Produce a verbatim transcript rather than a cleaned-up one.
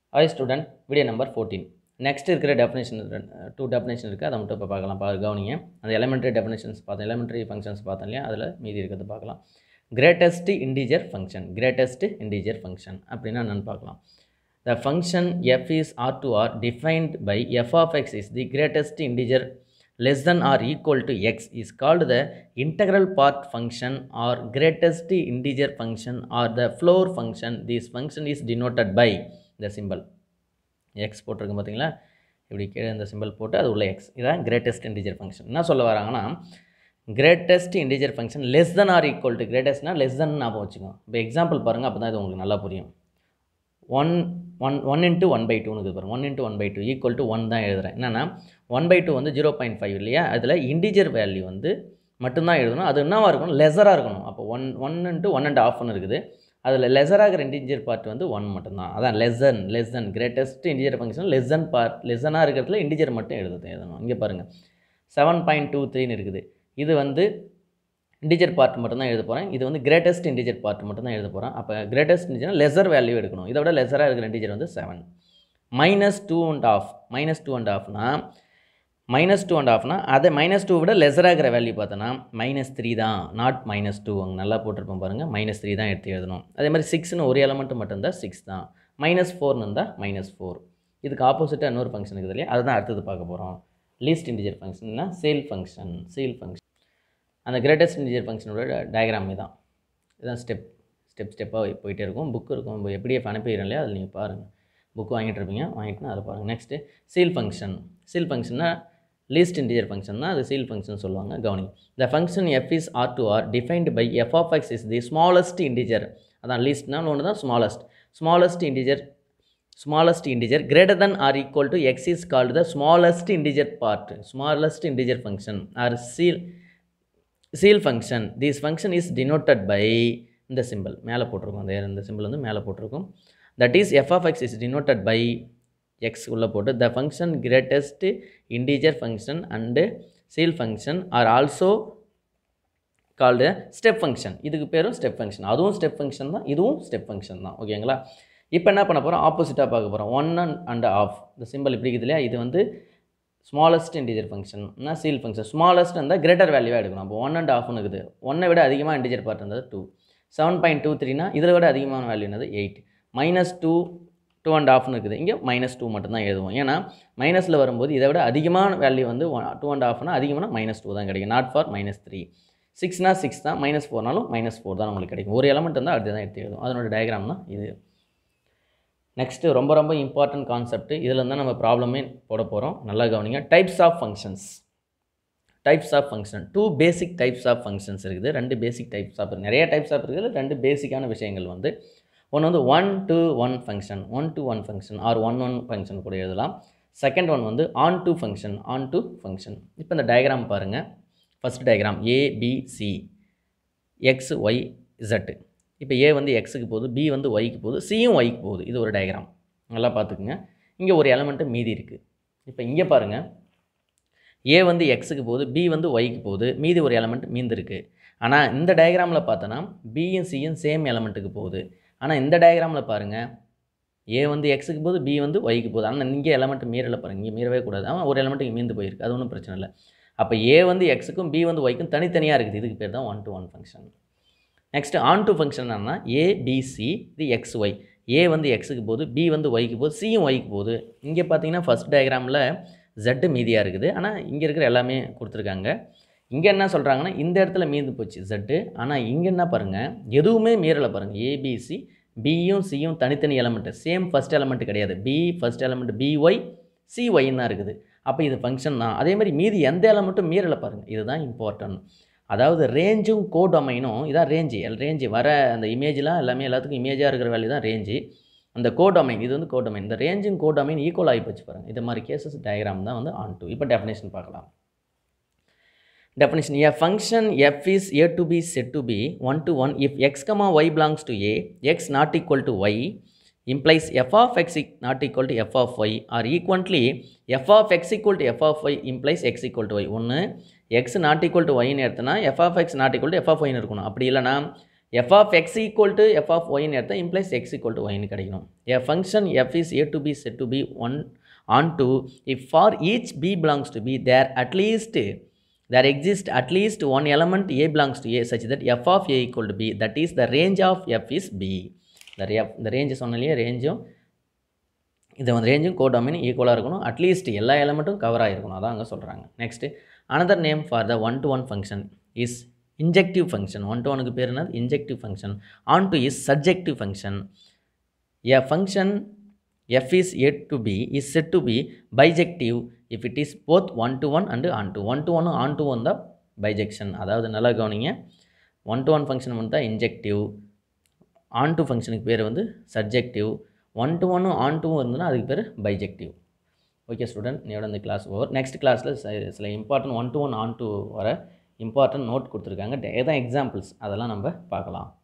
Hi student, video number fourteen. Next இருக்கிற definition two definition இருக்கு அதை மட்டும் இப்போ பார்க்கலாம் பாரு கவனிங்க அந்த elementary definitions பார்த்தோம் elementary functions பார்த்தோம் இல்லையா அதில் மீதி இருக்கிறது பார்க்கலாம் greatest integer function greatest integer function அப்படின்னா என்னன்னு பார்க்கலாம் the function f is r to r defined by f of x is the greatest integer less than or equal to x is called the integral part function or greatest integer function or the floor function. This function is denoted by the symbol x போட்டிருக்கும் பார்த்தீங்களா இப்படி கீழே இந்த simple போட்டு அது உள்ள x இதான் greatest integer function. என்ன சொல்ல வராங்கன்னா greatest integer function less than or equal to greatestனா less than ஞாபகம் வச்சுக்கோங்க. இப்போ எக்ஸாம்பிள் பாருங்கள் அப்போ தான் இது உங்களுக்கு நல்லா புரியும். One one one into one by டூன்னு இருக்குது பாருங்கள் one into one by two equal to one தான் எழுதுகிறேன். என்னென்னா ஒன் பை டூ வந்து ஜீரோ பாயிண்ட் ஃபைவ் இல்லையா அதில் இன்டிஜர் வேல்யூ வந்து மட்டும்தான் எழுதணும். அது என்னவாக இருக்கணும் லெஸராக இருக்கணும். அப்போ one one into one and ஆஃப்னு இருக்குது அதில் லெஸராகிற இன்டிஜர் பார்ட் வந்து ஒன் மட்டும்தான். அதான் lesson lesson greatest integer function lesson part லெஸனாக இருக்கிறதுல இன்டிஜர் மட்டும் எழுதுது எழுதணும். இங்கே பாருங்கள் செவன் பாயிண்ட் டூ த்ரீன்னு இருக்குது. இது வந்து இன்டிஜர் பார்ட் மட்டும் தான் எழுத போகிறேன். இது வந்து கிரேட்டஸ்ட் இன்டிஜர் பார்ட் மட்டும் தான் எழுத போகிறேன். அப்போ கிரேட்டஸ்ட் இன்டிஜர் லெஸர் வேல்யூ எடுக்கணும். இதை விட லெஸராக இருக்கிற இன்டிஜர் வந்து seven. Minus two and half minus two and ஆஃப்னா மைனஸ் டூ அண்ட் ஆஃப்னா அதை மைனஸ் டூ விட லெஸராக இருக்கிற வேல்யூ பார்த்தோன்னா மைனஸ் த்ரீ தான் நாட் மைனஸ் டூ. அங்கே நல்லா போட்டிருப்போம் பாருங்கள் மைனஸ் த்ரீ தான் எடுத்து எழுதணும். அதே மாதிரி சிக்ஸ்னு ஒரு எலமெண்ட் மட்டும் இருந்தால் சிக்ஸ் தான். மைனஸ் ஃபோர்னு இருந்தால் மைனஸ் ஃபோர். இதுக்கு ஆப்போசிட்டாக இன்னொரு ஃபங்க்ஷன் இருக்குது இல்லையா அதை தான் அடுத்தது பார்க்க போகிறோம். லீஸ்ட் இன்டிஜர் ஃபங்க்ஷன்னா சேல் ஃபங்க்ஷன் சேல் ஃபங்க்ஷன் அந்த கிரேட்டஸ்ட் இன்டிஜர் ஃபங்க்ஷனோட டயக்ராமே தான். இதுதான் ஸ்டெப் ஸ்டெப் ஸ்டெப்பாக போயிட்டே இருக்கும். புக்கு இருக்கும் எப்படியே அனுப்பிடுறேன் இல்லையா அதில் நீங்கள் பாருங்கள். புக்கு வாங்கிட்டு இருப்பீங்க வாங்கிட்டுனா அதை பாருங்கள். நெக்ஸ்ட்டு சீல் ஃபங்க்ஷன் சீல் ஃபங்க்ஷன்னா லீஸ்ட் இன்டிஜர் ஃபங்க்ஷன் தான் அது சீல் ஃபங்க்ஷன் சொல்லுவாங்க. கவனிங்க the function f is R to R defined by f of x is the smallest integer. அதான் லீஸ்ட்னா ஒன்று தான் smallest smallest integer smallest integer greater than or equal to x is called the smallest integer part smallest integer function or seal seal function. This function is denoted by இந்த symbol மேலே போட்டிருக்கும் அந்த இந்த symbol வந்து மேலே போட்டிருக்கும். that is f of x is denoted by x உள்ள போட்டு the function greatest integer function and seal function are also called step function. இதுக்கு பேரும் step function. அதுவும் step function தான் இதுவும் step function தான். ஓகேங்களா இப்போ என்ன பண்ண போகிறோம் ஆப்போசிட்டாக பார்க்க போகிறோம். ஒன் அண்ட் அண்ட் ஆஃப் இந்த சிம்பிள் இப்படி இருக்குது இல்லையா இது வந்து ஸ்மாலஸ்ட் இன்டிஜர் ஃபங்க்ஷன்னா சீல் ஃபங்க்ஷன் ஸ்மாலஸ்ட் இருந்தால் கிரேட்டர் வேல்யூவாக எடுக்கணும். அப்போ ஒன் அண்ட் ஆஃப்னு இருக்குது. ஒன்னை விட அதிகமாக இன்டிஜர் பார்ட் இருந்தது டூ. செவன் பாயிண்ட் டூ த்ரீனா இதில் விட அதிகமான வேல்யூ என்னது eight. Minus two two and ஆஃப்னு இருக்குது. இங்கே மைனஸ் டூ மட்டும்தான் எழுதுவோம். ஏன்னா மைனஸில் வரும்போது இதை விட அதிகமான வேல்யூ வந்து டூ அண்ட் ஆஃப்னா அதிகமான மைனஸ் டூ தான் கிடைக்கும். Not four minus three. சிக்ஸ்னா சிக்ஸ் தான் மைனஸ் ஃபோர்னாலும் மைனஸ் ஃபோர் தான் உங்களுக்கு கிடைக்கும். ஒரு எலமெண்ட் இருந்தால் அடுத்து தான் எடுத்து எழுதும். அதனோட டயக்ராம் தான் இது. நெக்ஸ்ட்டு ரொம்ப ரொம்ப இம்பார்ட்டன்ட் கான்செப்ட் இதில் இருந்தால் நம்ம ப்ராப்ளமே போட போகிறோம். நல்லா கவனிங்க. Types of functions types of function two basic types of functions இருக்குது. ரெண்டு பேசிக் டைப்ஸ் ஆஃப் நிறைய டைப்ஸ் ஆஃப் இருக்குது. ரெண்டு பேசிக்கான விஷயங்கள் வந்து ஒன்று வந்து one to one function one to one function or one one function கூட எழுதலாம். செகண்ட் ஒன் வந்து onto function onto function. இப்போ இந்த டயக்ராம் பாருங்கள். First diagram A B C X Y Z. இப்போ ஏ வந்து எக்ஸுக்கு போகுது பி வந்து ஒய்க்கு போகுது சியும் ஒய்க்கு போகுது. இது ஒரு டயக்ராம் நல்லா பார்த்துக்குங்க. இங்கே ஒரு எலமெண்ட்டு மீதி இருக்குது. இப்போ இங்கே பாருங்கள் ஏ வந்து எக்ஸுக்கு போகுது பி வந்து ஒய்க்கு போகுது மீதி ஒரு எலமெண்ட் மீந்து இருக்குது. ஆனால் இந்த டயக்ராமில் பார்த்தோன்னா பியும் சியும் சேம் எலமெண்ட்டுக்கு போகுது. ஆனால் இந்த டயக்ராமில் பாருங்கள் ஏ வந்து எக்ஸுக்கு போகுது பி வந்து ஒய்க்கு போகுது. ஆனால் இங்கே எலமெண்ட் மீறலை பாருங்கள். இங்கே மீறவே கூடாது. ஆனால் ஒரு எலமெண்ட்டுக்கு மீந்து போயிருக்கு. அது ஒன்றும் பிரச்சனை இல்லை. அப்போ ஏ வந்து எக்ஸுக்கும் பி வந்து ஒய்க்கும் தனித்தனியாக இருக்குது. இதுக்கு பேர் தான் one to one function. Next onto function என்னன்னா ஏபிசி இது எக்ஸ் ஒய். ஏ வந்து எக்ஸுக்கு போகுது பி வந்து ஒய்க்கு போகுது சியும் ஒய்க்கு போகுது. இங்கே பார்த்தீங்கன்னா ஃபஸ்ட் டயக்ராமில் ஜெட்டு மீதியாக இருக்குது. ஆனால் இங்கே இருக்கிற எல்லாமே கொடுத்துருக்காங்க. இங்கே என்ன சொல்கிறாங்கன்னா இந்த இடத்துல மீந்து போச்சு ஜெட்டு. ஆனால் இங்கே என்ன பாருங்கள் எதுவுமே மீறலை பாருங்கள். ஏபிசி பியும் சியும் தனித்தனி எலமெண்ட்டு சேம் ஃபஸ்ட் எலமெண்ட்டு கிடையாது. B first element B Y C ஒய்ன்னு தான் இருக்குது. அப்போ இது ஃபங்க்ஷன் தான். அதே மாதிரி மீதி எந்த எலமெண்ட்டும் மீறலை பாருங்கள். இதுதான் இம்பார்ட்டன்ட். அதாவது ரேஞ்சும் கோ டொமைனும் இதான் ரேஞ்சு ரேஞ்சு வர அந்த இமேஜெலாம் எல்லாமே எல்லாத்துக்கும் இமேஜாக இருக்கிற வேல்யூ தான் ரேஞ்சு. அந்த கோ டொமைன் இது வந்து கோ டொமைன். இந்த ரேஞ்சும் கோ டொமைன் ஈக்குவல் ஆகி போச்சு பாருங்கள். இது மாதிரி கேசஸ் டயக்ராம் தான் வந்து ஆன் டு. இப்போ டெஃபினேஷன் பார்க்கலாம். Definition a function f is A to B set to B one to one if x comma y belongs to A x not equal to y implies f of x not equal to f of y or equally f of x equal to f of y implies x equal to y. ஒன்று x not equal to y ன்னு எடுத்தனா f of x not equal to f of y ன்னு இருக்கணும். அப்படி இல்லைனா f of x equal to f of y ன்னு எடுத்தா implies x equal to y ன்னு கிடைக்கணும். A function f is a to b said to be one on two if for each b belongs to b there at least there exists at least one element a belongs to a such that f of a equal to b, that is the range of f is b. The, the range சொன்னாலே ரேஞ்சும் இது வந்து ரேஞ்சும் கோடொமைனும் ஈக்குவலாக இருக்கணும், at least எல்லா எலமெண்ட்டும் cover ஆகிருக்கணும், அதான் அங்கே சொல்கிறாங்க. Next another name for the one to one function is injective function. One to ஒனுக்கு பேர் என்னது? Injective function. Onto is surjective function. A function f is a to b is said to be bijective if it is both one to one and on to. one to one on to one தான் bijection. அதாவது நல்லா கவனிங்க, one to one function வந்து தான் injective, on to ஃபங்க்ஷனுக்கு பேர் வந்து surjective, one to ஒன்று ஆன் டூ இருந்ததுன்னா அதுக்கு பேர் பைஜெக்டிவ். ஓகே ஸ்டூடெண்ட், நீயோட இந்த கிளாஸ் ஓவர். நெக்ஸ்ட் கிளாஸில் சில important one to one onto வர இம்பார்ட்டன்ட் நோட் கொடுத்துருக்காங்க, எதான் எக்ஸாம்பிள்ஸ் அதெல்லாம் நம்ம பார்க்கலாம்.